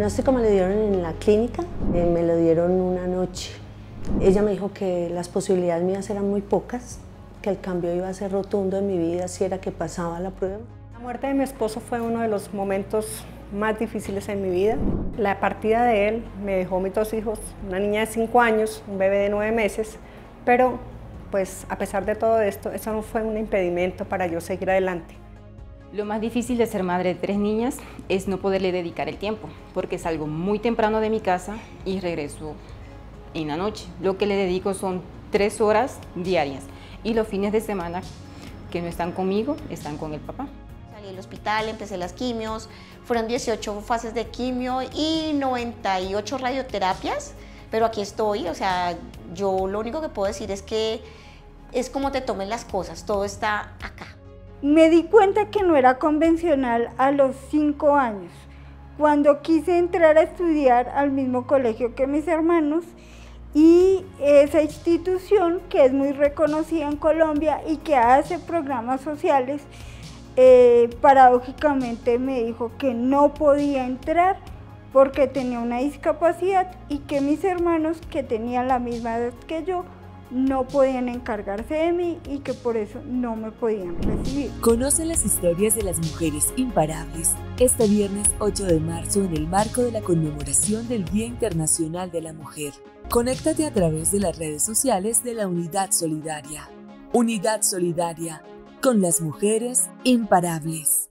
diagnóstico me lo dieron en la clínica, me lo dieron una noche. Ella me dijo que las posibilidades mías eran muy pocas, que el cambio iba a ser rotundo en mi vida si era que pasaba la prueba. La muerte de mi esposo fue uno de los momentos más difíciles en mi vida. La partida de él me dejó mis 2 hijos, una niña de 5 años, un bebé de 9 meses, pero pues a pesar de todo esto, eso no fue un impedimento para yo seguir adelante. Lo más difícil de ser madre de 3 niñas es no poderle dedicar el tiempo, porque salgo muy temprano de mi casa y regreso en la noche. Lo que le dedico son 3 horas diarias y los fines de semana que no están conmigo, están con el papá. Salí del hospital, empecé las quimios, fueron 18 fases de quimio y 98 radioterapias, pero aquí estoy, o sea, yo lo único que puedo decir es que es como te tomen las cosas, todo está acá. Me di cuenta que no era convencional a los 5 años, cuando quise entrar a estudiar al mismo colegio que mis hermanos, y esa institución que es muy reconocida en Colombia y que hace programas sociales, paradójicamente me dijo que no podía entrar porque tenía una discapacidad y que mis hermanos, que tenían la misma edad que yo, no podían encargarse de mí y que por eso no me podían recibir. Conoce las historias de las mujeres imparables este viernes 8 de marzo en el marco de la conmemoración del Día Internacional de la Mujer. Conéctate a través de las redes sociales de la Unidad Solidaria. Unidad Solidaria, con las mujeres imparables.